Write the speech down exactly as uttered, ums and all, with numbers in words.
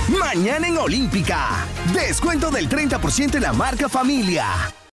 Mañana en Olímpica. Descuento del treinta por ciento en la marca Familia.